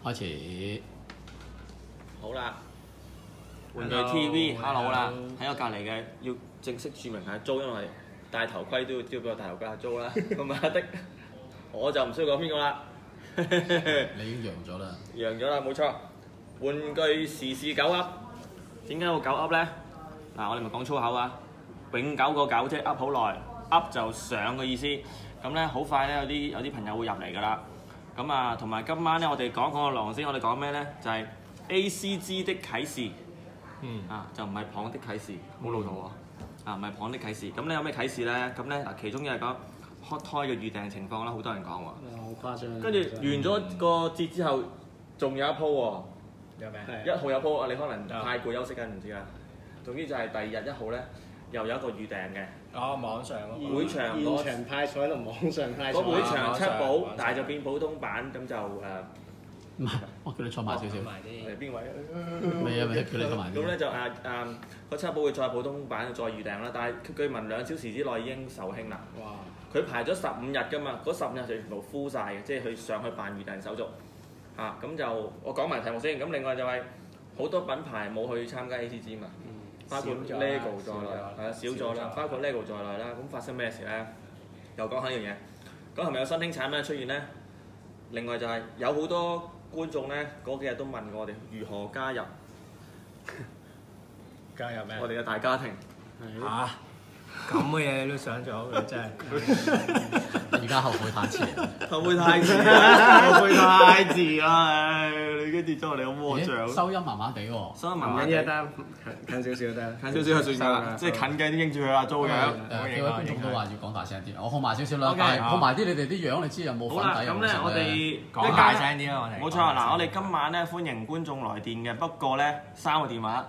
開始。 好啦，玩具 TV，hello 啦，喺我隔離嘅要正式註明係租，因為戴頭盔都要俾我戴頭盔係租啦。咁阿的，我就唔需要講邊個啦。 你已經揚咗啦。 揚咗啦，冇錯。玩具時事狗噏，點解會狗噏咧？嗱，我哋咪講粗口啊！永久個狗即係噏好耐，噏就上嘅意思。咁咧好快咧，有啲朋友會入嚟㗎啦。咁啊，同埋今晚咧，我哋講個狼先，我哋講咩咧？就係、ACG 的啟示。就唔係蚌的啟示，好老土喎。唔係蚌的啟示。咁咧有咩啟示咧？咁咧嗱，其中又係講開胎嘅預訂情況啦，好多人講喎。 好誇張。 跟住完咗個節之後，仲有一鋪喎。 有咩 ？1號有鋪啊！你可能太攰休息緊，唔知啊。總之就係第二日1號咧，又有一個預訂嘅。 網上會場現場派彩同網上派彩。 個會場7寶，但係就變普通版，咁就唔係，我叫你坐埋少少。 邊位？ 未啊，叫你坐埋啲。 咁咧就個7寶會再普通版再預訂啦，但係據聞2小時之內已經售罄啦。 哇！ 佢排咗15日㗎嘛，嗰15日就全部 full 曬嘅，即係佢上去辦預訂手續。咁就我講埋題目先。咁另外就係好多品牌冇去參加 ACG 嘛，包括 LEGO 在內，少咗啦，包括 LEGO 在內啦。咁發生咩事咧？又講下一樣嘢。咁係咪有新興產品出現咧？另外就係有好多觀眾咧，嗰幾日都問過我哋如何加入我哋嘅大家庭。 嚇！咁嘅嘢你都想咗嘅真係。 而家後悔太遲。 後悔太遲啦！後悔太遲啦！你跟住咗我哋個魔像。 收音麻麻地喎。 收音麻麻地得， 近少少得。 近少少就算㗎啦，即係近嘅啲應住佢啦，租嘅。 幾位觀眾都話要講大聲啲，我控埋少少啦，但係控埋啲你哋啲樣，你知有冇粉底有冇咁咧，我哋講大聲啲啦，我哋。 冇錯嗱，我哋今晚咧歡迎觀眾來電嘅，不過咧3個電話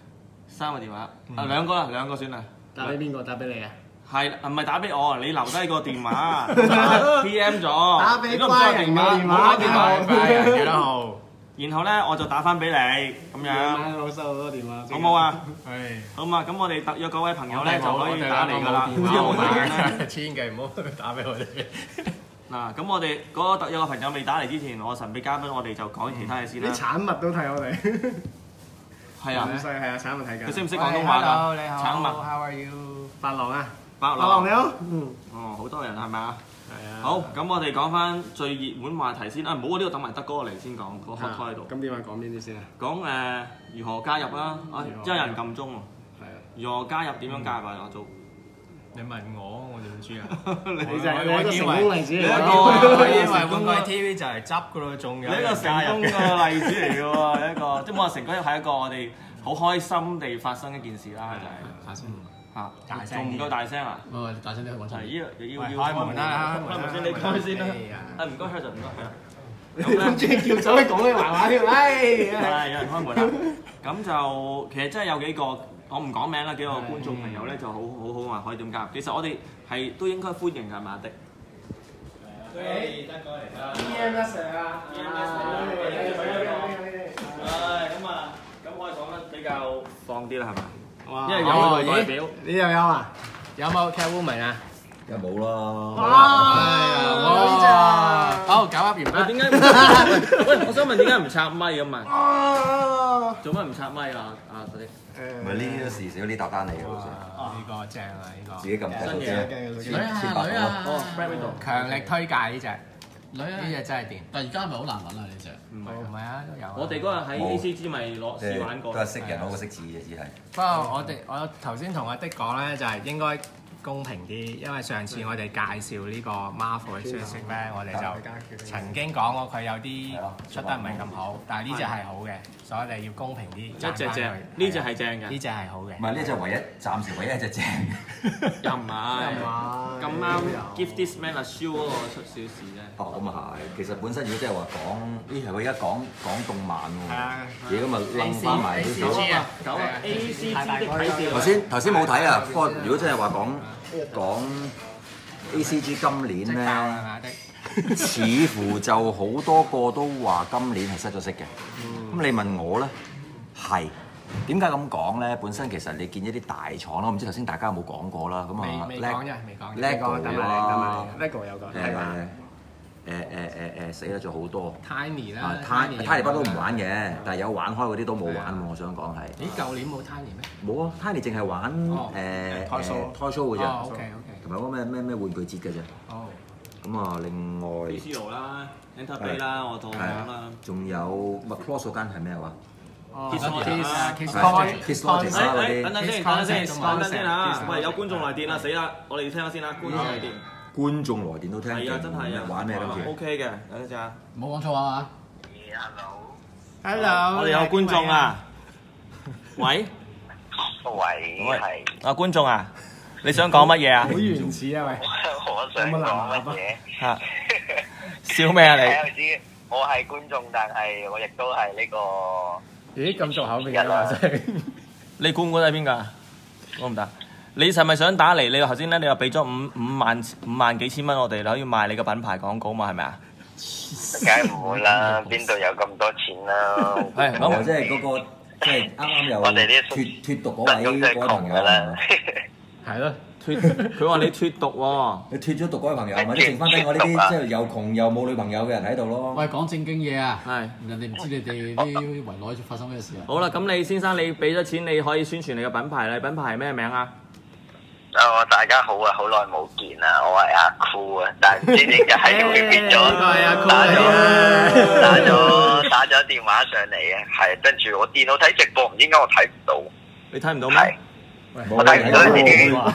，2個啦，2個算啦。 打俾邊個？打俾你啊？ 係唔係打俾我？你留低個電話，PM 咗。 打俾乖人嘅電話，乖人幾多號？ 然後咧我就打翻俾你咁樣。 我收好多電話。 好冇啊？ 係。 好嘛，咁我哋特約嗰位朋友咧就可以打嚟㗎啦。 千祈唔好打俾我哋。 嗱，咁我哋嗰個特約嘅朋友未打嚟之前，我神秘嘉賓我哋就講其他嘢先啦。 啲產物都睇我哋。 係啊， 係啊，產物睇緊。 佢識唔識廣東話㗎？ 你好， 產物。 How are you？白狼啊！ 白狼你好。 哦，好多人係咪啊？ 係啊。 好，咁我哋講翻最熱門話題先啊！唔好呢度等埋德哥嚟先講，個 hot topic 喺度。 咁點啊？講邊啲先啊？ 講如何加入啦？真係有人撳鐘喎。 係啊。 如何加入？點樣加入啊？阿祖。 你問我點知啊？ 你就係一個成功例子嚟。 我以為玩具 TV 就係執㗎咯，仲有一個成功嘅例子嚟嘅喎，一個即係冇話成功，係一個我哋好開心地發生一件事啦，就係。 大聲嚇，仲唔夠大聲啊？ 唔係，大聲啲講真。 要開門啦！ 開門先，你開先啦。唔該，開就唔該。 你諗住叫走去講啲壞話添？ 係有人開門啦。咁就其實真係有幾個，我唔講名啦，幾個觀眾朋友咧就好好啊，可以點加入。其實我哋係都應該歡迎㗎，係咪阿的？ 喂，得過嚟啦！EMS 啊！EMS 咁啊，咁我哋講得比較放啲啦，係嘛？ 因為有個代表， 你又有啊？有冇 Catwoman 啊？ 梗係冇啦。 哇！呢隻好搞一邊啦。 點解？喂，我想問點解唔插咪咁啊？做乜唔插咪啊？嗰啲唔係呢啲時少啲搭單嚟嘅好似。 呢個正啊！呢個自己撳得啫。 女啊！ 強力推介呢隻。 女啊！ 呢隻真係掂。 但係而家係咪好難揾啊？呢隻唔係啊，都有。 我哋嗰日喺 ACG 咪試玩過。 都係識人攞個識字嘅，只係。 不過我頭先同阿的講咧，就係應該公平啲，因為上次我哋介紹呢個 Marvel 嘅消息咧，我哋就曾經講過佢有啲出得唔係咁好，但係呢隻係好嘅，所以我哋要公平啲。 一隻正，呢隻係正嘅。 呢隻係好嘅。 唔係呢隻暫時唯一一隻正。 又唔係。咁啱 Give This Man a Show 嗰個出小事啫。 哦，咁啊係。其實本身如果即係話講，咦係佢而家講動漫喎。 係啊。 嘢咁啊掕翻埋啲手。 九啊 ACG 的啟示。 頭先冇睇啊，不過如果真係話講 ACG 今年咧，似乎就好多個都話今年係失咗色嘅。咁你問我咧，係點解咁講咧？本身其實你見一啲大廠啦，我唔知頭先大家有冇講過啦。咁啊， 未講啫，未講。 LEGO 啦 ，LEGO 有講。 死啦咗好多。 Tiny 啦 ，Tiny 不都唔玩嘅，但係有玩開嗰啲都冇玩喎。我想講係。 咦，舊年冇 Tiny 咩？ 冇啊 ，Tiny 淨係玩Toy Show 嘅啫。 OK， 同埋嗰個咩玩具節嘅啫。哦。咁啊，另外 PCO 啦 ，Enterbay 啦，我同講啦。 仲有 Macross 嗰間係咩話？ Kiss Logic 等陣先嚇！喂，有觀眾來電啦，死啦！我哋要聽下先啦，觀眾來電。 觀眾來電都聽。 係啊，真係啊！ 玩咩今次 ？OK 嘅，等陣先啊！ 唔好講錯啊嘛。 Hello， 我哋有觀眾啊！喂，係啊，觀眾啊，你想講乜嘢啊？ 好原始啊喂！ 我想講乜嘢？ 嚇！笑咩啊你？ 我係觀眾，但係我亦都係呢個。 咦，咁熟口面啊！ 你估唔估得係邊個？我唔得。你係咪想打嚟？你頭先咧，你又俾咗五萬幾千蚊我哋，你可以賣你個品牌廣告嘛？係咪啊？ 梗係唔會啦，邊度有咁多錢啦？ 係咁， 即係嗰個即係啱啱又我哋啲脫毒嗰位朋友啦。 係咯。 佢話你脫毒喎， 你脫咗毒嗰位朋友，或者剩翻低我呢啲即係又窮又冇女朋友嘅人喺度咯。 喂，講正經嘢啊！ 係人哋唔知你哋啲圍內發生咩事啊！ 好啦，咁你先生你俾咗錢，你可以宣傳你嘅品牌啦。品牌係咩名啊？ 大家好啊，好耐冇見啊，我係阿酷啊，但係唔知點解係會變咗打咗電話上嚟啊，係跟住我電腦睇直播，唔知點解我睇唔到。 你睇唔到咩？ 我睇唔到呢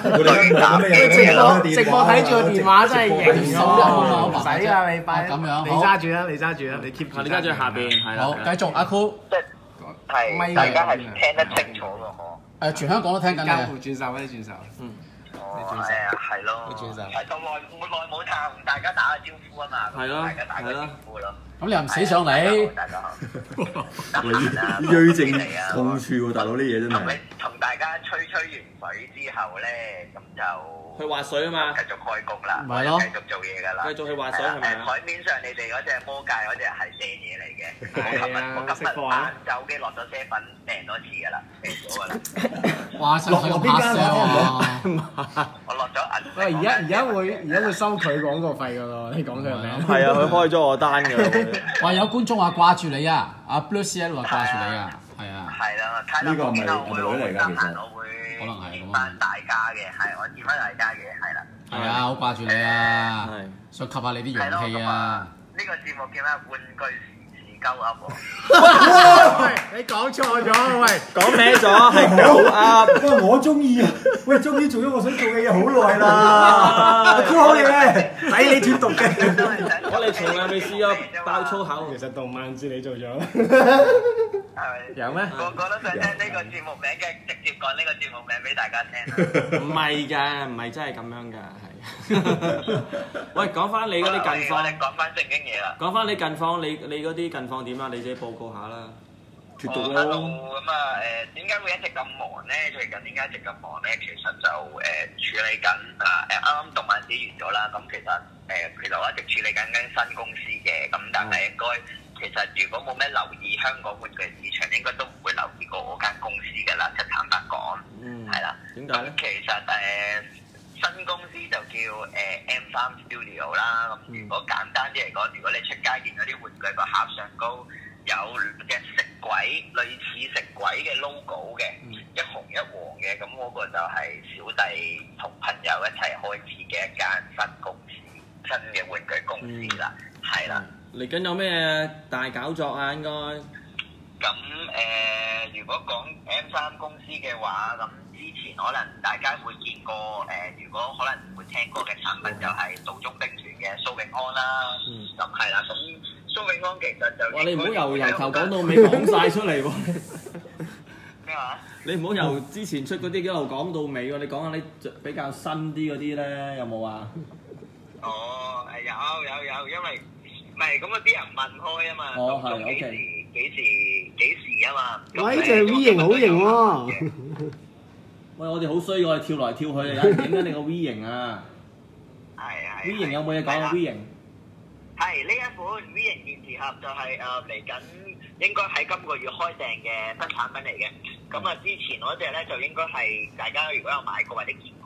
啲直播睇住個電話真係型喎， 唔使啊你快咁樣， 你揸住啦，你keep 住。 你揸住下邊係啦。 好，繼續阿 Cool。 係大家係聽得清楚嘅嗬。 全香港都聽緊你。 轉手啦，轉手。 係咯。係咁耐冇同大家打個招呼啊嘛。 係咯。 大家打個招呼咯。 咁你又唔死上嚟？ 大家好。 鋭症痛處喎，大佬啲嘢真係。 同大家吹完水之後咧，咁就去滑水啊嘛。 繼續開工啦， 咪咯， 繼續做嘢㗎啦。 繼續去滑水係咪啊？ 台面上你哋嗰隻魔界嗰隻係射嘢嚟嘅。我今日晏晝機落咗7粉訂多次㗎啦，訂咗㗎啦。 哇！使唔使咁拍聲啊？ 我落咗銀。 喂，而家會收佢廣告費㗎咯，你講佢係咪？ 係啊，佢開咗我單㗎。 哇！有觀眾話掛住你啊，阿 Blue CL 話掛住你啊，係啊。 係啦，呢個係咪女嚟㗎？其實我會可能係見翻大家嘅，係我見翻大家嘅，係啦。 係啊，好掛住你啊，想吸下你啲陽氣啊。 呢個節目叫咩？玩具時鳩噏喎。 喂，你講錯咗，喂， 講歪咗，係鳩噏。 喂，我中意啊！喂，終於做咗我想做嘅嘢好耐啦！酷好嘢，抵你脫毒嘅。 我哋從來未試過爆粗口。 其實動漫節你做咗。 係咪？ 有咩？ 個個都想聽呢個節目名嘅，直接講呢個節目名俾大家聽。 唔係㗎，唔係真係咁樣㗎，係。喂，講翻你嗰啲近況。 我哋講翻正經嘢啦。 講翻你近況，你嗰啲近況點啊？你自己報告下啦。 脫毒咯。咁啊點解會一直咁忙咧？最近點解一直咁忙咧？其實就處理緊啱啱動漫節完咗啦。咁其實我一直處理緊新公司嘅，咁但係應該。其實如果冇咩留意香港玩具市場，應該都唔會留意過我間公司㗎啦。即係坦白講，係啦。點解咧？其實新公司就叫M3 Studio 啦。咁如果簡單啲嚟講，如果你出街見嗰啲玩具個盒上高有隻食鬼，類似食鬼嘅 logo 嘅，一紅一黃嘅，咁嗰個就係小弟同朋友一齊開始嘅一間新公司，新嘅玩具公司啦，係啦。 嚟緊有咩大搞作啊？應該咁如果講 M3 公司嘅話，咁之前可能大家會見過如果可能會聽過嘅產品就係道中兵團嘅蘇永安啦。咁係啦，咁蘇永安其實就你唔好由頭講到尾講晒出嚟喎。 咩話？你唔好由之前出嗰啲一路講到尾喎。你講下你比較新啲嗰啲咧，有冇啊？ 哦，有，因為。唔係，咁啊啲人問開啊嘛，咁幾時啊嘛？ 喂，呢隻 V 型好型喎！ 喂，我哋好衰，我哋跳來跳去啊，有人影緊你個 V 型啊！ 係。 V 型有冇嘢講啊 ？V 型係呢一款 V 型電池盒就係嚟緊，應該喺今個月開訂嘅新產品嚟嘅。咁啊，之前嗰隻咧就應該係大家如果有買過或者見過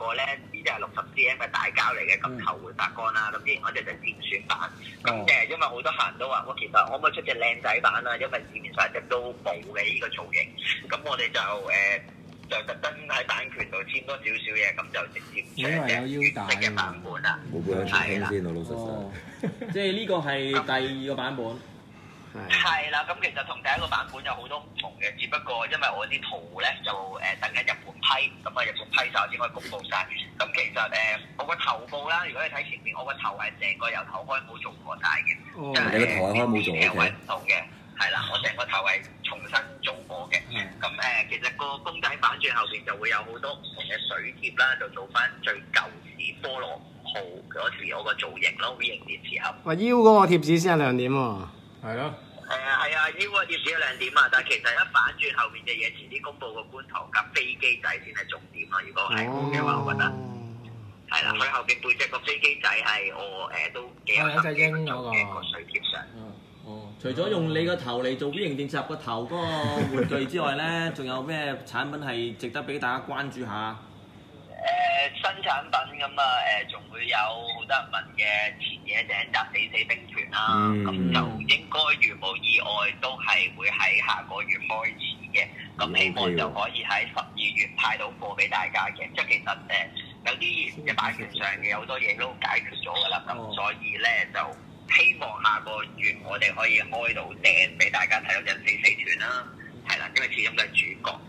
過咧，呢隻係60cm 嘅大膠嚟嘅，咁頭會發光啦。咁之前嗰隻就漸選版。咁因為好多客人都話，我其實可唔可以出隻靚仔版啊？因為市面上一直都冇嘅呢個造型。咁我哋就特登喺版權度簽多少少嘢，咁就直接出隻原色嘅版本啦。 冇背響先先老實即係呢個係第2個版本。 係啦，咁其實同第一個版本有好多唔同嘅，只不過因為我啲圖咧就等緊日本批，咁啊日本批晒先可以公佈晒。咁其實我個頭部啦，如果你睇前面，我個頭係成個由頭開冇做過晒嘅， 你個頭係開冇做嘅，位唔同嘅，係啦，我成個頭係重新做過嘅。咁其實個公仔反轉後邊就會有好多唔同嘅水貼啦，就做翻最舊時菠蘿5號嗰時我個造型咯 ，V 型電池盒。 腰嗰個貼紙先係亮點喎。 係咯。 係啊，腰個貼紙有亮點啊，但係其實一反轉後面嘅嘢，遲啲公佈個觀塘架飛機仔先係重點咯。如果係咁嘅話，我覺得係啦，佢後邊背脊個飛機仔係我都幾有心機做嘅個水貼上。 除咗用你個頭嚟做 V 型電池盒個頭嗰個玩具之外咧，仲有咩產品係值得俾大家關注下？ 新產品咁啊，仲會有好多人問嘅前野井澤死死兵團啦，咁就應該如無意外都係會喺下個月開始嘅，咁希望就可以喺12月派到貨俾大家嘅，即係其實有啲嘅版權上嘅好多嘢都解決咗㗎啦，咁所以咧就希望下個月我哋可以開到訂俾大家睇到隻死死團啦，係啦，因為始終都係主角。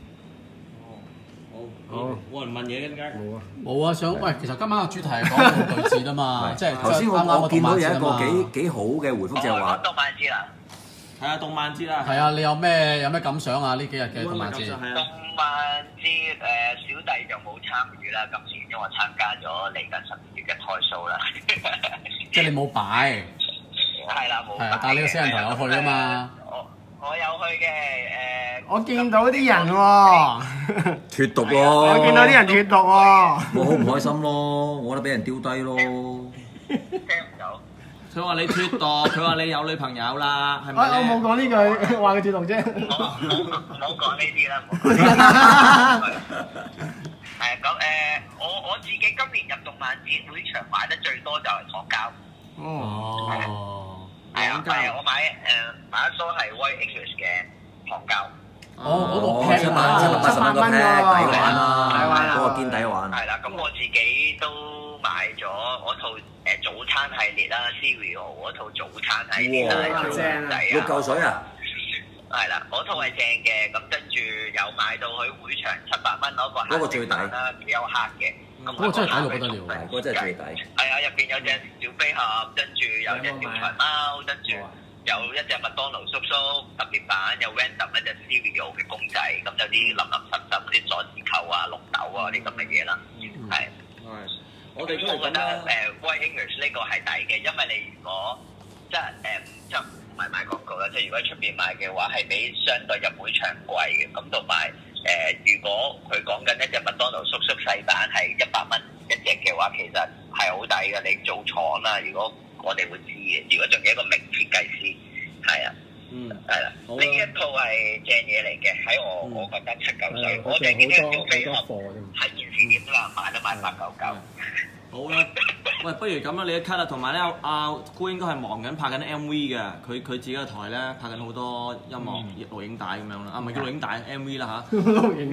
好，冇人問嘢嘅點解？ 冇啊！喂，其實今晚嘅主題係講玩具節啊嘛，即係頭先我見到有一個幾好嘅回覆就係話動漫節啦， 係啊，動漫節啊， 係啊，你有咩感想啊？呢幾日嘅動漫節？ 動漫節小弟就冇參與啦，今次因為我參加咗嚟緊12月嘅台 show 啦， 即係你冇擺。 係啦，冇。 係啊，但係你個死人頭有去啊嘛。 我有去嘅， 我見到啲人喎， 脫毒喎， 我見到啲人脫毒喎， 我好唔開心咯，我覺得俾人丟低咯。 聽唔到。 佢話你脫毒，佢話你有女朋友啦，係咪？ 我冇講呢句，話佢脫毒啫。 唔好講呢啲啦。係咁我自己今年入動漫節會場買得最多就係糖膠。 哦。 係啊，我買一梳係 White English 嘅糖膠。 我 780蚊個 pack 抵玩啦，嗰個堅抵玩。 係啦，咁我自己都買咗嗰套早餐系列啦 ，Cereal 嗰套早餐系列啦， 六嚿水啊！ 係啦，嗰套係正嘅，咁跟住有買到去會場700蚊嗰個最抵啦，幾有黑嘅。 嗰個真係抵到不得了， 嗰個真係最抵。 係啊，入邊有隻小飛俠，跟住有隻小長貓，跟住有一隻麥當勞叔叔特別版，有 Random 一隻 Cereal 嘅公仔，咁有啲淋淋濕濕嗰啲鎖匙扣啊、綠豆啊啲咁嘅嘢啦，係。我覺得White English 呢個係抵嘅，因為你如果即係唔係買廣告啦，即係如果喺出邊買嘅話，係比相對入會場貴嘅，咁同埋如果佢講緊一隻麥當勞叔叔細版係100蚊一隻嘅話，其實係好抵嘅。你做廠啦，如果我哋會知嘅，如果仲有一個名設計師，係啊，係啦，呢一套係正嘢嚟嘅，喺我覺得7、9歲，我哋見到小飛俠喺現時點啦，買都買899。 好啦，喂，不如咁啦，你一 cut 啦，同埋咧阿姑應該係忙緊拍緊 MV 嘅，佢自己個台咧拍緊好多音樂錄影帶咁樣啦，唔係叫錄影帶 MV 啦嚇。 錄影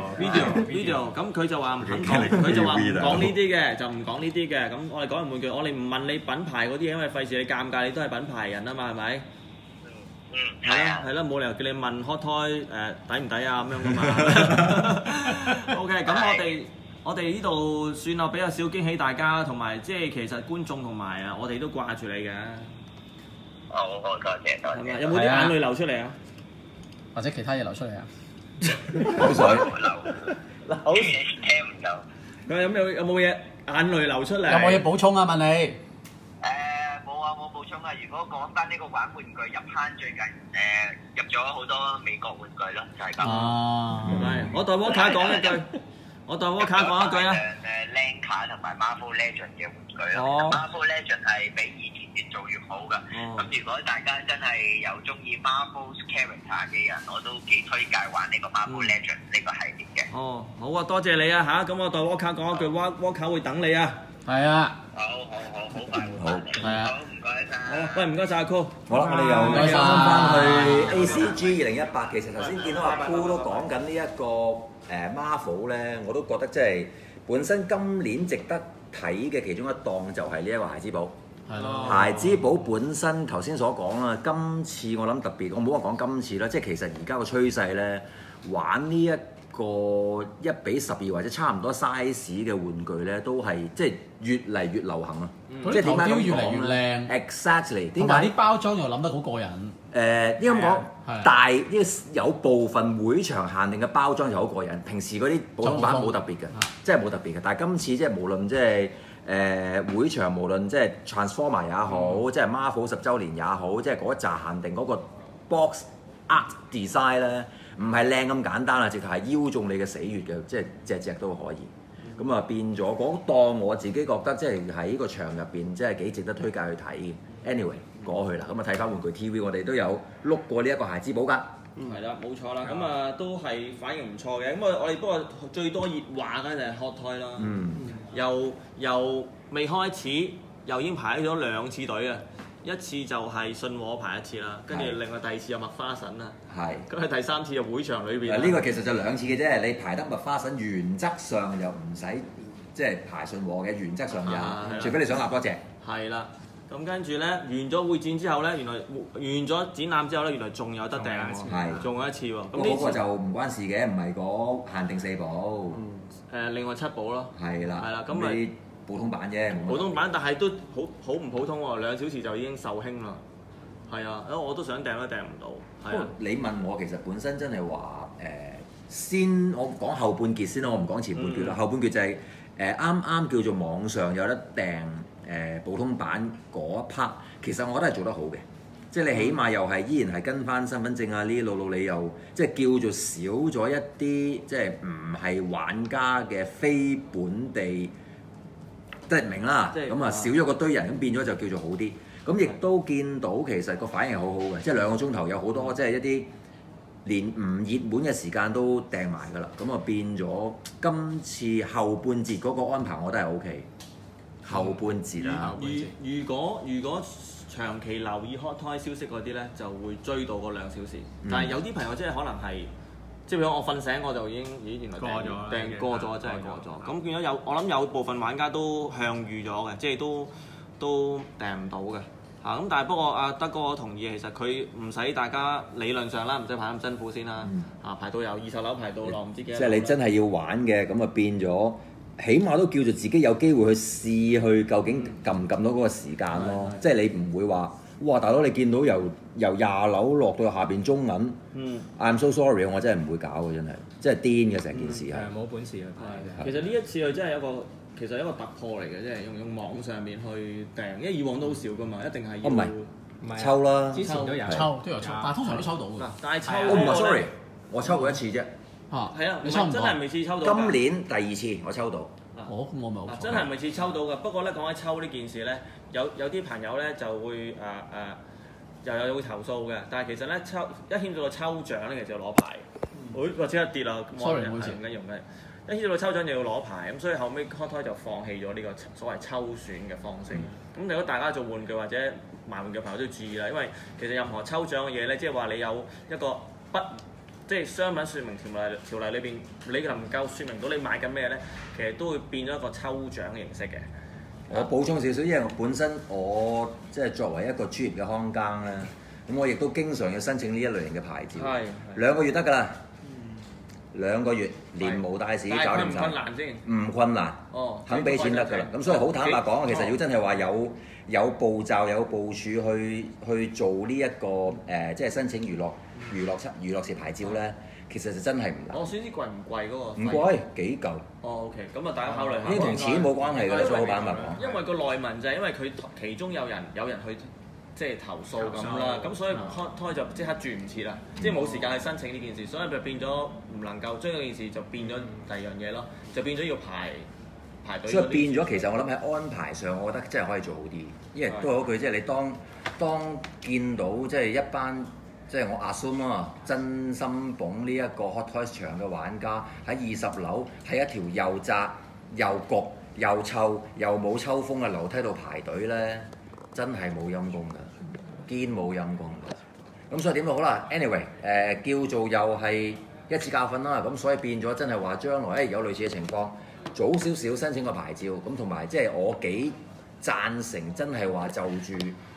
video， 咁佢就話唔肯講，佢就話唔講呢啲嘅，就唔講呢啲嘅。咁我哋講完玩具，我哋唔問你品牌嗰啲嘢，因為費事你尷尬，你都係品牌人啊嘛，係咪？係啦，係啦，冇理由叫你問 Hot Toy 抵唔抵啊咁樣噶嘛。OK，咁我哋呢度算啦，俾個小驚喜大家，同埋即係其實觀眾同埋我哋都掛住你嘅。 好，多謝。係咪？ 有冇啲眼淚流出嚟啊？ 或者其他嘢流出嚟啊？ 口水流，聽唔到。 佢有冇嘢眼淚流出嚟？ 有冇嘢補充啊？問你。 冇補充啊！如果講翻呢個玩具入坑，最近入咗好多美國玩具咯，就係咁。 係，我代沃卡講一句。啊 ！Land 卡同埋 Marvel Legend 嘅玩具咯，Marvel Legend 係比以前越做越好噶。咁如果大家真係有中意 Marvel character 嘅人，我都幾推介玩呢個 Marvel Legend 呢個系列嘅。 哦，好啊，多謝你啊嚇，咁我代 Walker 講一句，Walker 會等你啊。 係啊， 好快會翻嚟。 係啊好，唔該晒。 好，喂，唔該晒阿 Cool。 好啦，我哋又翻去 ACG 2018。其實頭先見到阿 Cool 都講緊呢一個Marvel 咧，我都覺得即係本身今年值得睇嘅其中一檔就係呢一個孩之寶。 係咯。 孩之寶本身頭先所講啦，今次我諗特別，我唔好話講今次啦，即係其實而家個趨勢咧，玩呢一個1:12或者差唔多 size 嘅玩具咧，都係即係越嚟越流行啊！即係點解咁講越嚟越靚 ？Exactly， 同埋啲包裝又諗得好過癮。 應該咁講，大呢有部分會場限定嘅包裝就好過癮，平時嗰啲普通版冇特別嘅，即係冇特別嘅。但係今次即係無論即係會場，無論即係 Transformer 也好，即係 Marvel 10週年也好，即係嗰一紮限定嗰個 box art design 咧，唔係靚咁簡單啦，直頭係邀中你嘅死穴嘅，即係隻隻都可以。咁啊變咗嗰檔，我自己覺得即係喺個場入邊，即係幾值得推介去睇嘅。Anyway，過去啦，咁啊睇翻玩具 TV，我哋都有碌過呢一個孩之寶㗎。 係啦，冇錯啦，咁啊都係反應唔錯嘅。咁我哋不過最多熱話嘅就係 Hot Toy 啦。由未開始，又已經排咗2次隊啊！一次就係信和排一次啦，跟住另外第2次又麥花臣啦。係。咁佢第3次就會場裏邊。 呢個其實就2次嘅啫，你排得麥花臣原則上又唔使即係排信和嘅，原則上有，除非你想立多隻。 係啦。咁跟住咧，完咗會展之後咧，原來完咗展覽之後咧，原來仲有得訂喎，仲有一次喎。咁嗰個就唔關事嘅，唔係嗰限定4部。 另外7部咯。係啦。 咁咪普通版啫。 普通版，但係都好唔普通喎，2小時就已經售罄啦。係啊，我都想訂都訂唔到。 不過你問我，其實本身真係話先我講後半截先啦，我唔講前半截啦。後半截就係啱啱叫做網上有得訂。普通版嗰一 part， 其實我覺得係做得好嘅，即係你起碼又係依然係跟翻身份證啊呢啲路你又即係叫做少咗一啲即係唔係玩家嘅非本地，即係明啦，咁啊少咗個堆人，咁變咗就叫做好啲。咁亦都見到其實個反應好好嘅，即係2個鐘頭有好多即係一啲連唔熱門嘅時間都訂埋㗎啦。咁啊變咗今次後半節嗰個安排，我覺得係 OK。後半節啦。 如果長期留意 Hot Toy 消息嗰啲咧，就會追到個2小時。但係有啲朋友即係可能係，即係譬如我瞓醒我就已經原來訂過咗，真係過咗。咁變咗我諗有部分玩家都向預咗嘅，即係都訂唔到嘅。咁但係不過阿德哥我同意，其實佢唔使大家理論上啦，唔使排咁辛苦先啦。排到由20樓排到落唔知幾多。 即係你真係要玩嘅，咁啊變咗。起碼都叫做自己有機會去試去究竟撳唔撳到嗰個時間咯，即係你唔會話哇大佬你見到由20樓落到下邊中銀，I'm so sorry， 我真係唔會搞嘅，真係，即係癲嘅成件事係。 冇本事去拍。 其實呢一次佢真係其實一個突破嚟嘅，即係用網上面去訂，因為以往都好少噶嘛，一定係要。 唔係抽啦， 之前都有抽，但係通常都抽到㗎。 但係抽我唔係 sorry， 我抽過1次啫。 係啊，你真係未次抽到。 今年第2次我抽到。 咁我咪真係未次抽到㗎。不過咧講起抽呢件事咧，有啲朋友咧就會又有會投訴嘅。但係其實咧一牽到個抽獎咧，其實要攞牌。或者一跌啦，sorry 唔緊要嘅。一牽到抽獎就要攞牌，咁所以後尾 Hot Toy就放棄咗呢個所謂抽選嘅方式。咁如果大家做玩具或者賣玩具嘅朋友都要注意啦，因為其實任何抽獎嘅嘢咧，即係話你有一個即係商品説明條例裏邊，你能夠説明到你買緊咩咧，其實都會變咗一個抽獎嘅形式嘅。 我補充少少，因為本身我即係作為一個專業嘅看更咧，咁我亦都經常要申請呢一類型嘅牌照。2個月得㗎啦，2個月連毛帶屎搞掂晒。 困難先？ 唔困難。肯俾錢得㗎啦。咁所以好坦白講，其實要真係話有步驟有部署去做呢一個即係申請娛樂設牌照咧，其實就真係唔難。 我先知貴唔貴嗰個？ 唔貴，幾嚿。 OK，咁啊大家考慮下。 呢啲同錢冇關係㗎，最好坦白講。 因為個內文就係因為佢其中有人去即係投訴咁啦，咁所以 Hot Toy 就即刻轉唔切啦，即係冇時間去申請呢件事，所以就變咗唔能夠將嗰件事就變咗第2樣嘢咯，就變咗要排隊。 所以變咗，其實我諗喺安排上，我覺得真係可以做好啲，因為都係嗰句，即係你當見到即係一班即係我 assume 啊，真心捧呢一個 Hot Toys 場嘅玩家喺20樓，喺一條又窄又焗又臭又冇抽風嘅樓梯度排隊咧，真係冇陰功㗎，堅冇陰功㗎。咁所以點都好啦 ，anyway 叫做又係一次教訓啦。咁所以變咗真係話將來有類似嘅情況，早少少申請個牌照。咁同埋即係我幾贊成真係話就住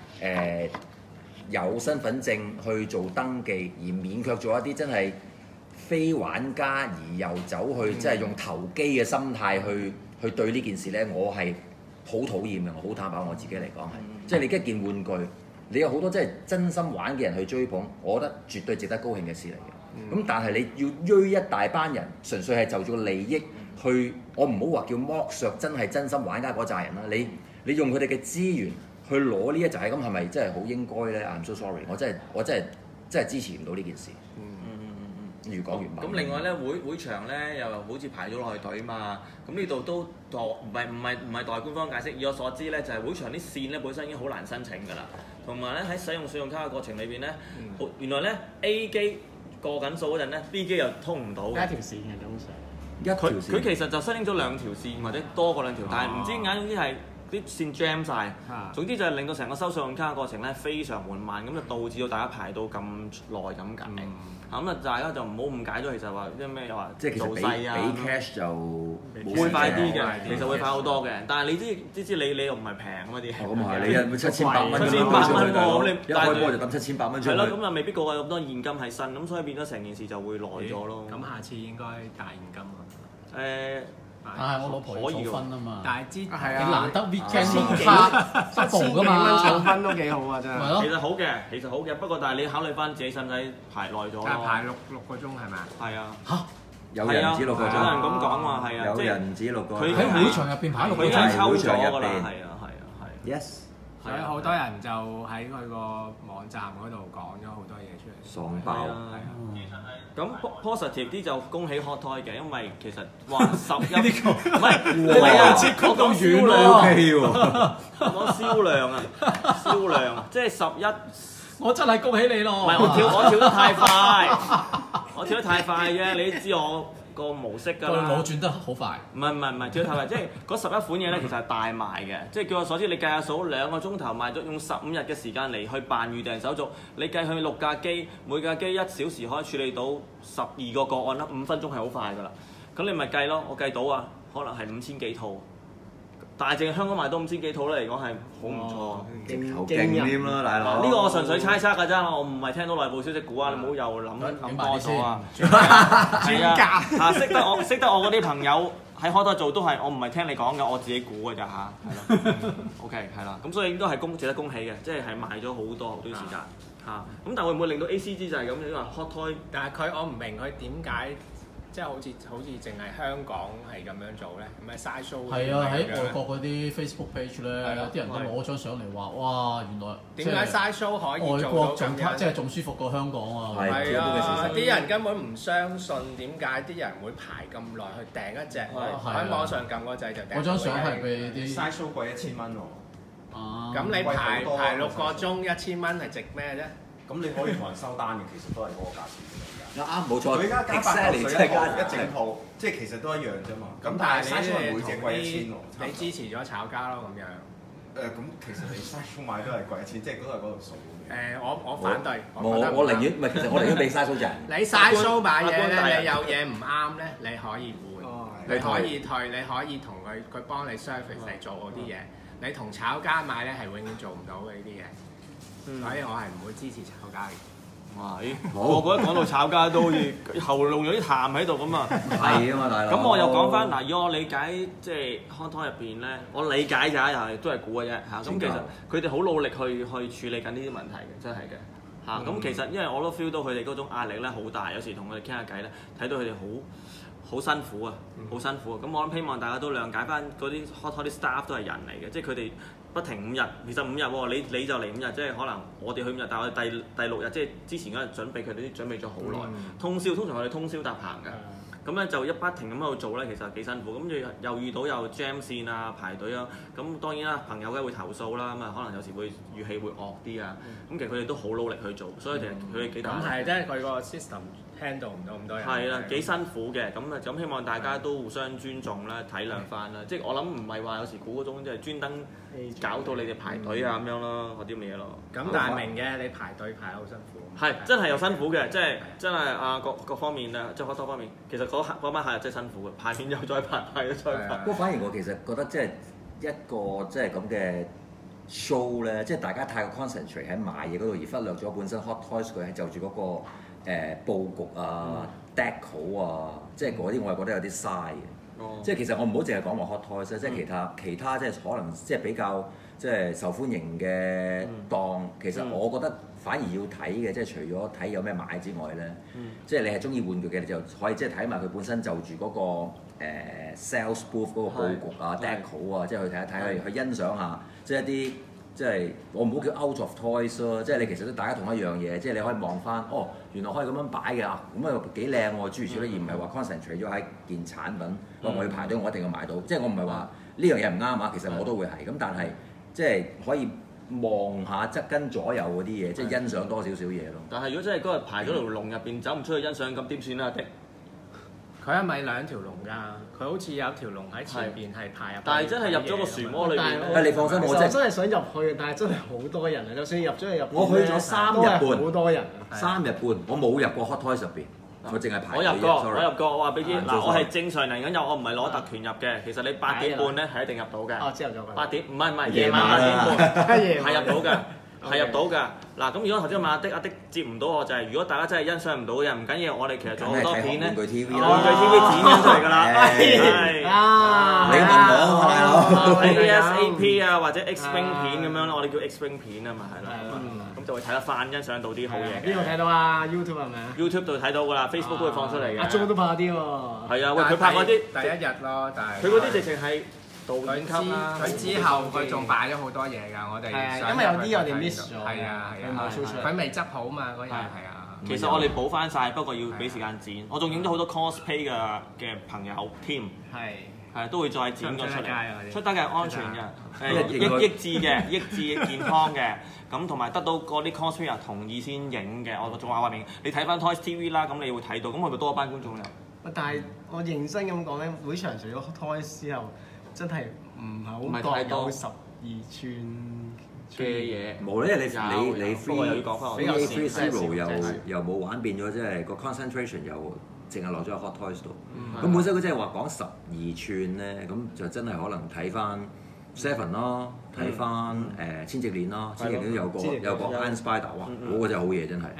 有身份證去做登記，而免卻咗一啲真係非玩家而又走去即係用投機嘅心態去對呢件事咧，我係好討厭嘅。我好坦白我自己嚟講係，即係你一件玩具，你有好多真係真心玩嘅人去追捧，我覺得絕對值得高興嘅事嚟嘅。咁但係你要鋥一大班人，純粹係就住利益去，我唔好話叫剝削真心玩家嗰扎人啦。你用佢哋嘅資源去攞呢一紮，咁係咪真係好應該咧 ？I'm so sorry，我真係支持唔到呢件事。越講越猛。 咁另外咧，會場咧又好似排咗落去隊嘛。咁呢度都唔係代官方解釋。以我所知咧，就係會場啲線咧本身已經好難申請㗎啦。同埋咧喺使用信用卡嘅過程裏邊咧，原來咧 A 機過緊數嗰陣咧 B 機又通唔到嘅。 一條線嘅總上。 佢其實就申請咗2條線或者多過2條，但係唔知點解總之係啲線 jam 晒。總之就係令到成個收信用卡嘅過程咧非常緩慢，咁就導致到大家排到咁耐咁解。咁啊，大家就唔好誤解咗，其實話啲咩又話即係其實俾 cash 就會快啲嘅，其實會快好多嘅。但係你知你又唔係平嗰啲。 咁係你一7800蚊， 喎，咁你一開波就抌7800蚊出去。 係咯，咁啊未必個個有咁多現金喺身，咁所以變咗成件事就會耐咗咯。 咁下次應該帶現金啊？ 我老婆要儲分啊嘛， 但係你難得 weekend 卡double㗎嘛， 儲分都幾好啊真係。 其實好嘅，不過但係你考慮翻自己使唔使排耐咗咯？ 排6個鐘係咪啊？ 係啊。 嚇！ 有人唔止6個鐘， 有人咁講話係啊， 有人唔止6個。 佢喺會場入邊排6個鐘， 佢已經抽咗㗎啦，係啊。 Yes。 所以好多人就喺佢個網站嗰度講咗好多嘢出嚟， 爽爆。 咁 positive 啲就恭喜 Hot Toy 嘅，因為其實話11唔係啊，我講銷量我銷量啊，即係11。 我真係恭喜你咯！ 唔係我跳得太快啫，你知我個模式㗎啦。 腦轉得好快。 唔係跳得太快，即係嗰11款嘢咧，其實係大賣嘅。即係據我所知，你計下數2個鐘頭賣咗，用15日嘅時間嚟去辦預訂手續，你計佢6架機，每架機1小時可以處理到12個個案啦，5分鐘係好快㗎啦。咁你咪計咯，我計到啊，可能係5000幾套。但係淨係香港賣到5000幾套咧嚟講係好唔錯， 好勁添啦，大佬！ 呢個我純粹猜測㗎啫，我唔係聽到內部消息估啊，你唔好又諗多咗啊！專家識得我嗰啲朋友喺開台做都係，我唔係聽你講嘅，我自己估㗎咋嚇，係咯。OK 係啦，咁所以應該係值得恭喜嘅，即係賣咗好多時間嚇。咁但係會唔會令到 ACG 就係咁？因為 Hot Toy， 但係我唔明佢點解。即係好似淨係香港係咁樣做咧，唔係 side show。 係啊，喺外國嗰啲 Facebook page 咧，有啲人都攞張相嚟話，哇，原來點解 side show 可以做到外國仲舒服過香港啊！ 係啊，啲人根本唔相信點解啲人會排咁耐去訂一隻，喺網上撳個掣就訂。 嗰張相係俾啲 side show 貴1000蚊喎。 咁你排6個鐘1000蚊係值咩啫？ 咁你可以同人收單嘅，其實都係嗰個價錢。 啱冇錯， 佢而家加8嚿水一整套，即係其實都一樣啫嘛。咁但係 side show 每隻貴1000喎。 你支持咗炒家咯咁樣。 咁其實你 side show 買都係貴1000，即係都係嗰條數。 我反對。 我寧願唔係，其實我寧願俾 side show 人。 你 side show 買嘢咧，你有嘢唔啱咧，你可以換，你可以退，你可以同佢幫你 service 嚟做嗰啲嘢。你同炒家買咧係永遠做唔到嘅呢啲嘢，所以我係唔會支持炒家嘅。 哇！我覺得講到炒家都好似喉嚨有啲痰喺度咁啊。 係啊嘛，大佬。 咁我又講翻嗱，以我理解，即係 Hot Toy 入邊咧，我理解咋，又係都係估嘅啫嚇。咁其實佢哋好努力去處理緊呢啲問題嘅，真係嘅嚇。咁其實因為我都 feel 到佢哋嗰種壓力咧好大，有時同佢哋傾下偈咧，睇到佢哋好辛苦啊，好辛苦啊。咁我諗希望大家都諒解翻嗰啲 Hot Toy 啲 staff 都係人嚟嘅，即係佢哋。不停5日，其實5日喎，你就嚟5日，即係可能我哋去5日，但係我哋第6日，即係之前嗰日準備，佢哋都準備咗好耐。通宵通常我哋通宵搭棚㗎， 咁咧就一不停咁喺度做咧，其實幾辛苦。咁又遇到有 jam 線啊、排隊啊，咁當然啦，朋友梗係會投訴啦，咁啊可能有時會語氣會惡啲啊。咁其實佢哋都好努力去做，所以其實佢哋幾大。 咁係，即係佢個 system handle 唔到咁多人。 係啦，幾辛苦嘅。咁希望大家都互相尊重啦、體諒翻啦。即係我諗唔係話有時估嗰種即係專登搞到你哋排隊啊咁樣咯，嗰啲咁嘅嘢咯。 咁但係明嘅，你排隊排得好辛苦。 係真係有辛苦嘅，即係真係啊各方面啊，即係好多方面。其實嗰班客人真係辛苦嘅，排片又再排，排又再排。 不過反而我其實覺得即係一個即係咁嘅 show 咧，即係大家太過 concentrate 喺買嘢嗰度，而忽略咗本身 Hot Toys 佢係就住嗰個佈局啊、deco 啊，即係嗰啲我係覺得有啲嘥嘅。即係其實我唔好淨係講話 Hot Toys 即係其他即係可能即係比較即係受歡迎嘅檔，其實我覺得反而要睇嘅，即係除咗睇有咩買之外咧，即係你係中意玩具嘅，你就可以即係睇埋佢本身就住嗰個sales booth 嗰個佈局啊、deco 啊，即係去睇一睇，去欣賞下，即係一啲即係我唔好叫 out of toys 咯，即係你其實都大家同一樣嘢，即係你可以望翻哦，原來可以咁樣擺嘅啊，咁啊幾靚喎，諸如此類，而唔係話 concentrate 咗喺件產品，我要排隊，我一定要買到，即係我唔係話呢樣嘢唔啱啊，其實我都會係咁，但係即係可以望下側跟左右嗰啲嘢，即係欣賞多少少嘢咯。 但係如果真係嗰日排咗條龍入邊走唔出去欣賞，咁點算啊？ 佢係咪兩條龍㗎？佢好似有條龍喺前邊係排入。 但係真係入咗個漩渦裏邊。 你放心，我真係想入去，但係真係好多人啊！就算入咗去入， 我去咗3日半， 好多人 3日半，我冇入過 Hot Toys 入邊，我淨係排隊。 我入過，我話俾你知，嗱，我係正常人咁入，我唔係攞特權入嘅。其實你8點半咧係一定入到嘅。 哦，之後再 8點唔係夜晚8點半係入到㗎。係入到㗎。嗱，咁如果頭先問阿的接唔到我就係，如果大家真係欣賞唔到嘅，唔緊要，我哋其實仲有好多片咧，玩具 TV 剪緊出嚟㗎啦。係你問我大佬 ASAP 啊，或者 X-Wing 片咁樣咯，我哋叫 X-Wing 片啊嘛，係啦。咁就會睇得翻，欣賞到啲好嘢。 邊度睇到啊 ？YouTube 係咪啊 ？YouTube 度睇到㗎啦 ，Facebook 都會放出嚟嘅。 阿鐘都拍啲喎。 係啊，喂，佢拍嗰啲第一日咯，但係佢嗰啲直情係。 佢之後佢仲擺咗好多嘢㗎，我哋因為有啲我哋 miss 咗， 係啊，佢未執好嘛嗰日係啊。 其實我哋補翻晒，不過要俾時間剪。我仲影咗好多 cosplay 嘅朋友 team，係都會再剪咗出嚟，出得嘅安全嘅，益智健康嘅，咁同埋得到嗰啲 cosplayer 同意先影嘅。我仲話話明，你睇翻 Toys TV 啦，咁你會睇到，咁係咪多一班觀眾咧？ 但係我認真咁講咧，會場除咗 Toys 之後。真係唔係好覺有12寸嘅嘢， 冇咧。你 Free Zero 又冇玩變咗，即係個 concentration 又淨係落咗喺 Hot Toys 度。咁本身佢即係話講12寸咧，咁就真係可能睇翻 Seven 咯，睇翻千隻鏈咯，千隻鏈都有個 Iron Spider， 哇！嗰個真係好嘢，真係。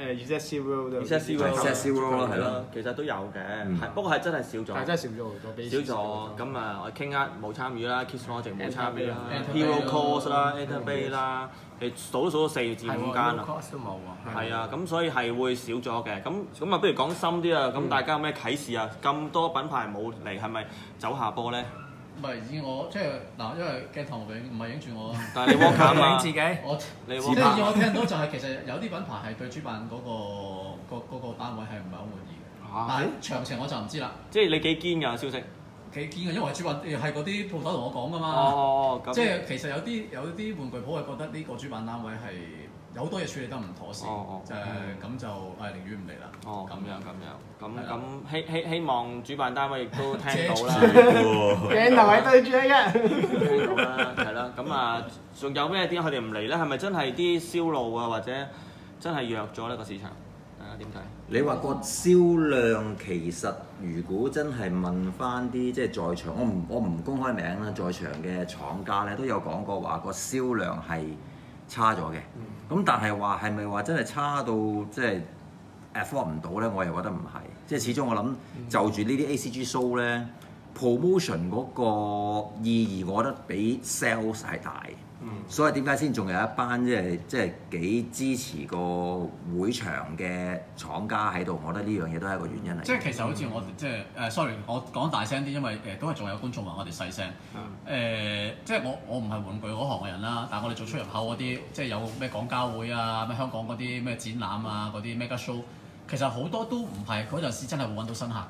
Set Zero 咯，係咯，其實都有嘅，係不過係真係少咗。 係真係少咗好多， 少咗咁啊！我傾冇參與啦 ，Kiss Logic 冇參與啦 ，Hero Course 啦 ，Enter Bay 啦，你數都4至5間啦。 都冇喎。 係啊，咁所以係會少咗嘅。咁啊，不如講深啲啊！咁大家有咩啟示啊？咁多品牌冇嚟，係咪走下坡咧？ 唔係以我即係嗱，因為鏡頭唔係影住我， 但係你 walk 啊嘛， 自己即係以我聽到就係其實有啲品牌係對主辦嗰個單位係唔係好滿意嘅，但係詳情我就唔知啦。 即係你幾堅㗎消息？ 幾堅嘅，因為主辦係嗰啲鋪頭同我講㗎嘛。 哦， 即係其實有啲玩具鋪係覺得呢個主辦單位係有好多嘢處理得唔妥善，咁就寧願唔嚟啦。 哦，咁樣，希望主辦單位亦都聽到啦。 鏡頭係對住你嘅。 聽到啦，係啦。咁啊，仲有咩點解佢哋唔嚟咧？係咪真係啲銷路啊，或者真係弱咗呢個市場？大家點睇？ 你話個銷量其實如果真係問翻啲即係在場，我唔公開名啦，在場嘅廠家咧都有講過話個銷量係差咗嘅。咁但係話係咪話真係差到即係 afford 唔到咧？我又覺得唔係，即係始終我諗就住呢啲 ACG show 咧 ，promotion 嗰個意義，我覺得比 sales 係大。所以點解先仲有一班即係幾支持個會場嘅廠家喺度？我覺得呢樣嘢都係一個原因嚟。 即係其實好似我即係sorry，我講大聲啲，因為都係仲有觀眾話我哋細聲。即係我唔係玩具嗰行嘅人啦，但係我哋做出入口嗰啲，即係有咩廣交會啊、咩香港嗰啲咩展覽啊、嗰啲 mega show，其實好多都唔係嗰陣時真係會揾到新客㗎。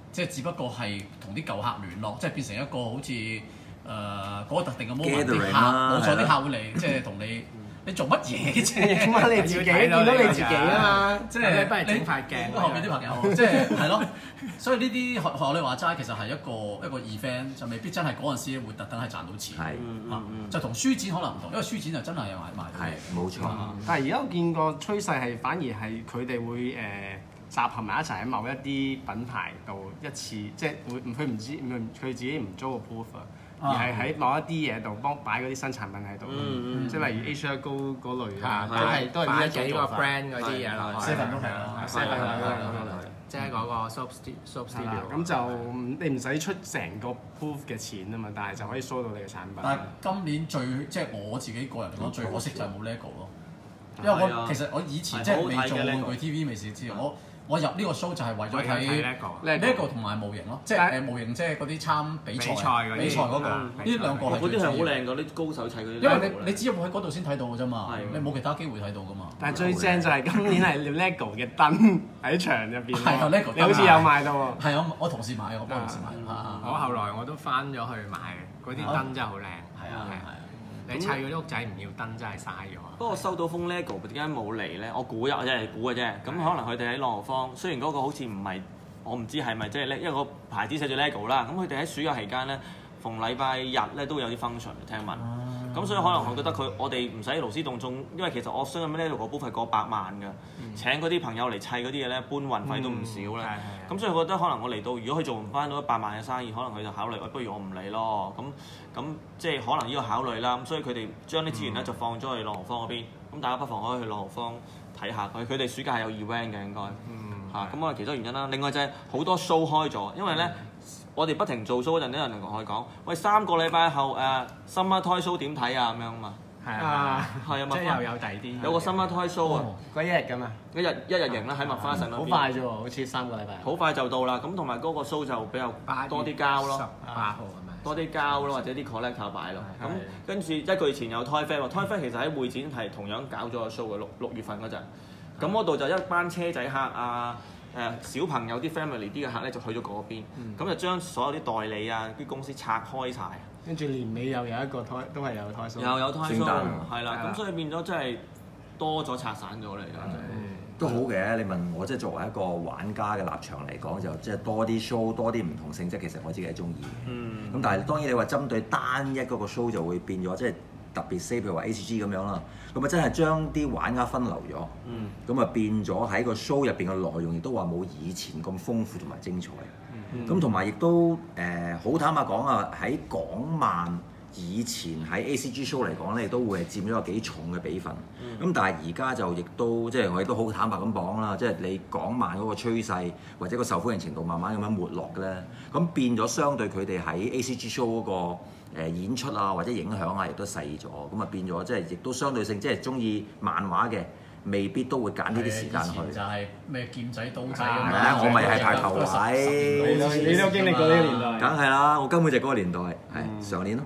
即係只不過係同啲舊客聯絡，即係變成一個好似嗰個特定嘅 moment 啲客，冇錯啲客會嚟，即係同你做乜嘢啫？ 影翻你自己，見到你自己啊嘛！ 即係不如整塊鏡後邊啲朋友，即係係咯。所以呢啲學你話齋，其實係一個 event，就未必真係嗰陣時會特登係賺到錢。係，就同書展可能唔同，因為書展就真係有賣。 係冇錯。 但係而家我見個趨勢係反而係佢哋會集合埋一齊喺某一啲品牌度一次，即係會佢唔知佢自己唔租個 booth，而係喺某一啲嘢度擺嗰啲新產品喺度，即係例如 Asia Go 嗰類啊，都係呢一幾個 brand 嗰啲嘢落去 ，7都係啦 ，7 即係嗰個 soap studio。 咁就你唔使出成個 booth 嘅錢啊嘛，但係就可以 show 到你嘅產品。 但係今年即係我自己個人嚟講，最可惜就係冇 LEGO 咯，因為其實我以前即係未做玩具 TV 未試之前，我入呢個 show 就係為咗睇 LEGO 同埋模型咯，即係模型即係嗰啲參比賽嗰個，呢兩個係嗰啲係好靚㗎，啲高手砌嗰啲。 因為你只要喺嗰度先睇到㗎啫嘛，你冇其他機會睇到㗎嘛。 但係最正就係今年係 LEGO 嘅燈喺場入邊， 係啊 LEGO 你好似有買到喎。 係啊，我同事買，我幫同事買。 我後來我都翻咗去買，嗰啲燈真係好靚。 係啊。 你砌嗰啲屋仔唔要燈真係嘥咗。 不過收到封 LEGO 點解冇嚟咧？我估我真係估嘅啫。咁可能佢哋喺朗豪坊，雖然嗰個好似唔係，我唔知係咪即係因為個牌子寫住 LEGO 啦。咁佢哋喺暑假期間咧，逢禮拜日咧都有啲 function 聽聞。咁所以可能我覺得我哋唔使勞師動眾，因為其實我相信 LEGO 嗰 booth 係過百萬㗎。請嗰啲朋友嚟砌嗰啲嘢咧，搬運費都唔少啦。咁所以我覺得可能我嚟到，如果佢做唔翻到100萬嘅生意，可能佢就考慮，不如我唔嚟咯。咁即係可能呢個考慮啦。咁所以佢哋將啲資源咧就放咗去朗豪坊嗰邊。咁大家不妨可以去朗豪坊睇下佢哋暑假係有 event 嘅應該。咁啊其中原因啦。另外就係好多 show 開咗，因為咧我哋不停做 show 嗰陣，啲人同我講：喂，3個禮拜後Summer Toy Show 點睇啊？咁樣嘛。係啊， 即係又有第二啲。 有個 Summer Toy Show 啊， 嗰一日㗎嘛， 一日營啦喺麥花臣嗰邊。 好快啫喎，好似3個禮拜。 好快就到啦，咁同埋嗰個 show 就比較多啲膠咯。 18號係咪？ 多啲膠咯，或者啲 collector 擺咯。咁跟住1個月前有 Toy Fair 喎，Toy Fair其實喺會展係同樣搞咗個 show 嘅6月份嗰陣。咁嗰度就一班車仔客啊，小朋友啲 family 啲嘅客咧就去咗嗰邊，咁就將所有啲代理啊啲公司拆開晒。 跟住年尾又有一個都係有 Toy Show， 又有 Toy Show，係啦，咁所以變咗真係多咗拆散咗嚟㗎。 都好嘅，你問我即係作為一個玩家嘅立場嚟講，就即係多啲 show，多啲唔同性質，其實我自己係中意嘅。咁但係當然你話針對單一嗰個 show 就會變咗，即係特別 say 譬如話 ACG 咁樣啦，咁啊真係將啲玩家分流咗，咁啊變咗喺個 show 入邊嘅內容亦都話冇以前咁豐富同埋精彩。咁同埋亦都好坦白講啊，喺港漫以前喺 ACG show 嚟講咧，亦都會係佔咗個幾重嘅比分。咁但係而家就亦都即係我亦都好坦白咁講啦，即係你港漫嗰個趨勢或者個受歡迎程度慢慢咁樣沒落嘅咧，咁變咗相對佢哋喺 ACG show 嗰個演出啊或者影響啊，亦都細咗。咁啊變咗即係亦都相對性，即係中意漫畫嘅未必都會揀呢啲時間去。 就係咩劍仔刀仔咁係啊，我咪係排頭位。 你都經歷過呢個年代。 梗係啦，我根本就係嗰個年代，係上年咯。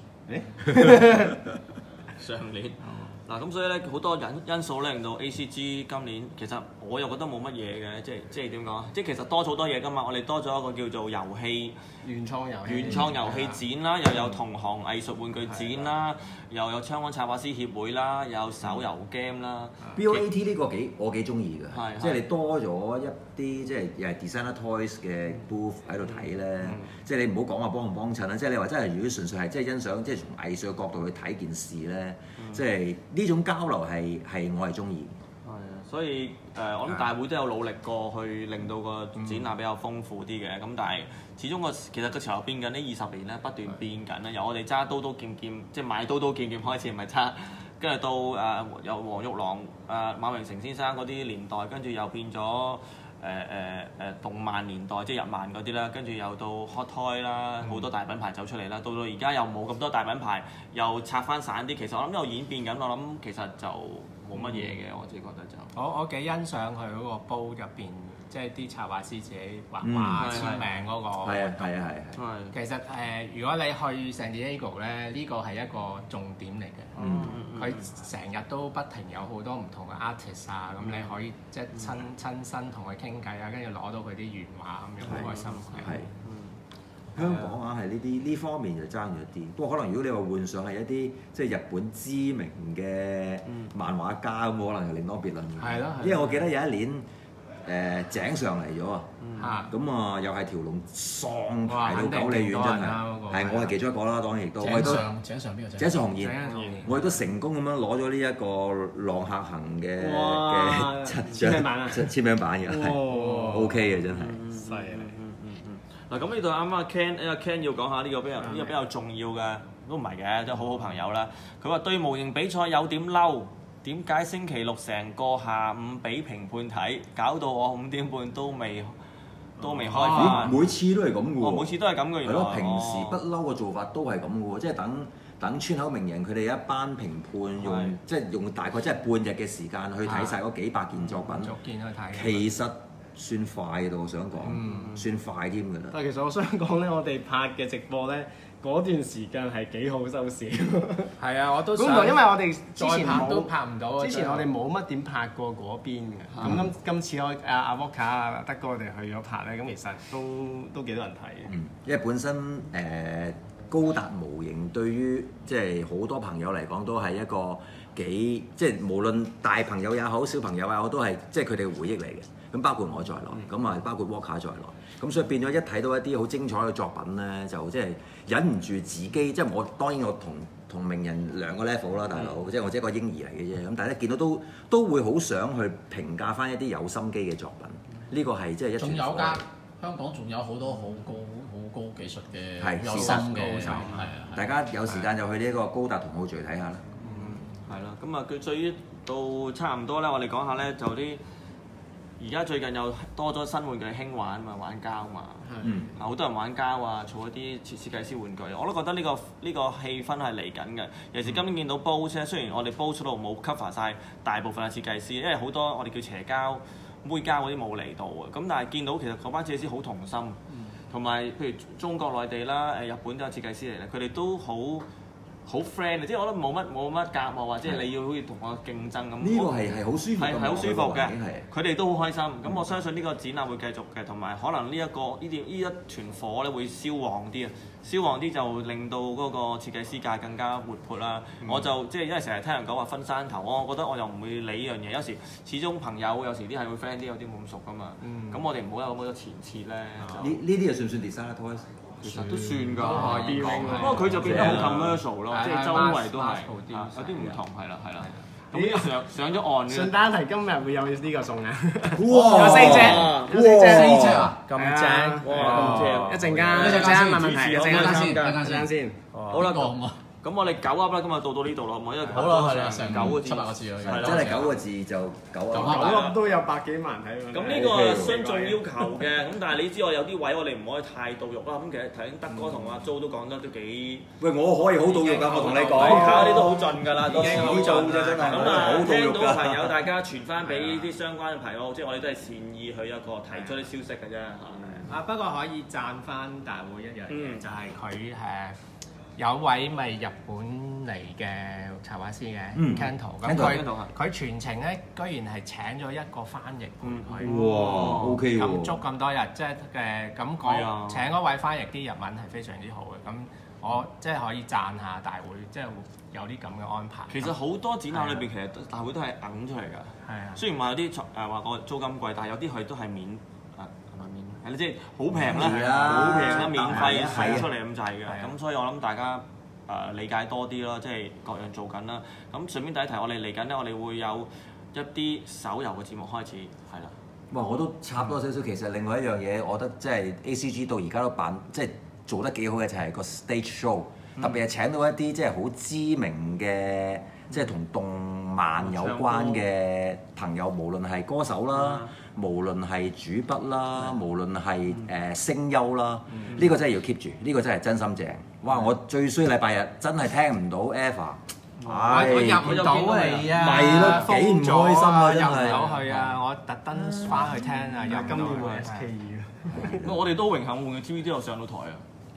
上年嗱，咁所以咧好多因素咧令到 ACG 今年其實我又覺得冇乜嘢嘅，即係點講？即係其實多咗好多嘢㗎嘛，我哋多咗一個叫做遊戲原創遊戲展啦，又有同行藝術玩具展啦，又有香港插畫師協會啦，又有手遊 game 啦。 BOAT 呢個我幾中意嘅，即係你多咗一啲即係又係 Designer Toys 嘅 booth 喺度睇咧，即係你唔好講話幫唔幫襯啦，即係你話真係如果純粹係即係欣賞，即係從藝術嘅角度去睇件事咧，即係呢種交流係我係中意。 係啊，所以我諗大會都有努力過去令到個展覽比較豐富啲嘅，咁但係始終其實個潮流變緊，呢20年咧不斷變緊啦。由我哋揸刀刀劍劍，即係買刀刀劍劍開始，唔係揸，跟住到有黃玉郎、馬榮成先生嗰啲年代，跟住又變咗動漫年代，即係日漫嗰啲啦，跟住又到 Hot Toy 啦，好多大品牌走出嚟啦，到而家又冇咁多大品牌，又拆翻散啲。其實我諗又演變緊，我諗其實就冇乜嘢嘅，我自己覺得就。 我幾欣賞佢嗰個煲入邊，即係啲插畫師自己畫畫簽名嗰個。 係。 其實如果你去 San Diego 咧，呢個係一個重點嚟嘅。 佢成日都不停有好多唔同嘅 artist 啊，咁你可以即係親身同佢傾偈啊，跟住攞到佢啲原畫咁樣，好開心。 香港啊，係呢方面就爭咗啲。不過可能如果你話換上係一啲即係日本知名嘅漫畫家咁，可能係另當別論嘅。 係咯， 因為我記得有一年井上嚟咗啊，咁啊又係條龍喪排到九里遠，真係我係其中一個啦，當然亦都井上邊個？ 井上雄彥，我亦都成功咁樣攞咗呢一個浪客行嘅簽名版嘅，係 OK 嘅真係。 犀利。 嗱咁呢度啱啱 Ken 要講下呢個比較重要嘅，都唔係嘅，都係好朋友啦。佢話對模型比賽有點嬲，點解星期六成個下午俾評判睇，搞到我5點半都未開飯。 每次都係咁嘅喎。 每次都係咁嘅原來。係咯， 平時不嬲嘅做法都係咁嘅喎，即係等村口名人佢哋一班評判用大概即係半日嘅時間去睇晒嗰幾百件作品。 逐件去睇。 其實算快嘅，我想講，算快添㗎啦。 但係其實我想講咧，我哋拍嘅直播咧，嗰段時間係幾好收視。 係啊，我都想。因為我哋之前都拍唔到。 之前我哋冇乜點拍過嗰邊嘅。咁今次阿 Vodka 啊德哥我哋去咗拍咧，咁其實都幾多人睇嘅。 因為本身高達模型對於即係好多朋友嚟講都係一個幾即係無論大朋友也好小朋友也好都係即係佢哋嘅回憶嚟嘅。咁包括我在內，咁啊包括 Vodka 在內，咁所以變咗一睇到一啲好精彩嘅作品咧，就即係忍唔住自己，即係我當然我同名人兩個 level 啦，大佬，即係我只係一個嬰兒嚟嘅啫。咁但係咧見到都會好想去評價翻一啲有心機嘅作品，呢個係即係一傳。 仲有㗎，香港仲有好多好高技術嘅有心嘅，係啊！ 大家有時間就去呢一個高達同好聚睇下啦。 係啦，咁啊佢至於到差唔多咧，我哋講下咧就啲。而家最近又多咗新玩具興玩嘛，玩膠嘛，好多人玩膠啊，儲一啲設計師玩具，我都覺得呢個氣氛係嚟緊嘅。尤其是今年見到 Bose 咧，雖然我哋 Bose 度冇 cover 晒大部分嘅設計師，因為好多我哋叫斜膠、妹膠嗰啲冇嚟到啊。咁但係見到其實嗰班設計師好同心，同埋譬如中國內地啦、日本都有設計師嚟咧，佢哋都好 friend 即係我覺得冇乜隔膜，或者你要好似同我競爭咁。 呢個係好舒服， 係好舒服嘅。佢哋都好開心。咁我相信呢個展覽會繼續嘅，同埋可能呢一團火咧會燒旺啲啊！燒旺啲就令到嗰個設計師界更加活潑啦。我就即係因為成日聽人講話分山頭，我覺得我又唔會理呢樣嘢。有時始終朋友有時啲係會 friend 啲，有啲冇咁熟噶嘛。咁我哋唔好有咁多前設咧。 呢啲又算唔算 designer toys？ 其實都算㗎，不過佢就變得好 commercial 咯，即係周圍都係有啲唔同，係啦。咁呢個上咗岸嘅。 順帶提今日會有呢個送啊！ 哇！ 有4隻啊！ 咁正，哇！咁正！一陣間問問題，一陣間先。 好啦，咁我哋9噏啦，今日到呢度咯，因為好啦，係啦， 成9個字， 700個字啊， 真係9個字就9噏。 9噏都有百幾萬睇喎。 咁呢個相眾要求嘅，咁但係你知我有啲位我哋唔可以太到肉啦。咁其實頭先德哥同阿 Jo 都講得都幾。 喂，我可以好到肉㗎，我同你講。 嗰啲都好盡㗎啦，已經好盡啫，真係。 咁啊，聽到朋友大家傳翻俾啲相關嘅朋友，即係我哋都係善意去一個提出啲消息嘅啫。 不過可以讚翻大會一樣嘢，就係佢有位咪日本嚟嘅插畫師嘅 Kanto， 咁佢全程咧居然係請咗一個翻譯陪佢。 哇 ，OK 喎！ 咁足咁多日，即係咁請嗰位翻譯啲日文係非常之好嘅。咁我即係可以讚下大會，即係有啲咁嘅安排。 其實好多展覽裏邊，其實大會都係揞出嚟㗎。係啊。雖然話有啲話個租金貴，但係有啲佢都係免。係啦，即係好平啦，好平啦，免費睇出嚟咁滯嘅，咁所以我諗大家理解多啲咯，即係各樣做緊啦。咁順便第一題，我哋嚟緊咧，我哋會有一啲手遊嘅節目開始，係啦。 哇！我都插多少少，其實另外一樣嘢，我覺得即係 ACG 到而家都辦，即係做得幾好嘅就係個 stage show，特別係請到一啲即係好知名嘅，即係同動漫有關嘅朋友，無論係歌手啦。無論係主筆啦，無論係聲優啦，呢個真係要 keep 住，呢個真係真心正。哇！我最衰禮拜日真係聽唔到 Eva， 我入唔到嚟啊， 咪咯，幾唔開心啊，真係入唔到去啊！我特登翻去聽啊，入今年會 SK2 啊。 我哋都榮幸換嘅 TVB 有上到台啊。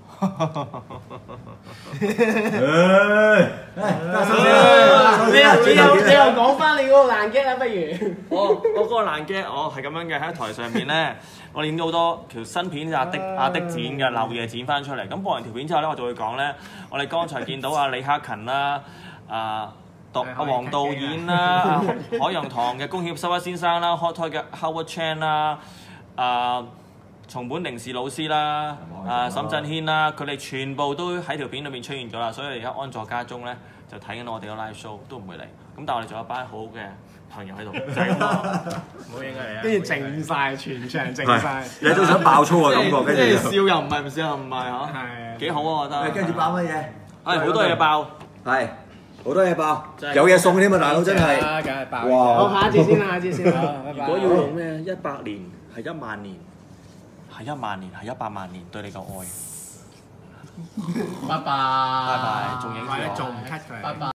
你又講翻你嗰個爛 gag 啦，不如？ 我嗰個爛 gag，我係咁樣嘅，喺台上面咧，我練咗好多條新片，阿的剪嘅漏嘢剪翻出嚟。咁播完條片之後咧，我就會講咧，我哋剛才見到阿李克勤啦，阿黃導演啦，海洋堂嘅宮協修一先生啦 ，Hot Toy 嘅 Howard Chan 啦，松本零士老師啦，沈振軒啦，佢哋全部都喺條片裏面出現咗啦，所以而家安坐家中咧就睇緊我哋個 live show， 都唔會嚟。咁但係我哋仲有一班好嘅朋友喺度，就係咁咯。唔好影佢嚟啊！ 跟住靜晒，全場靜晒， 你都想爆粗嘅感覺，跟住笑又唔係，唔笑又唔係嚇，幾好啊！我覺得。 跟住爆乜嘢？ 好多嘢爆， 係好多嘢爆，有嘢送添啊！大佬真係， 梗係爆！ 哇！ 好，下一節先啦，下一節先啦。 如果要用咩100年係1萬年，係1萬年係100萬年對你嘅愛。 拜拜。 拜拜，仲影住我。 仲唔 cut 佢？ 拜拜。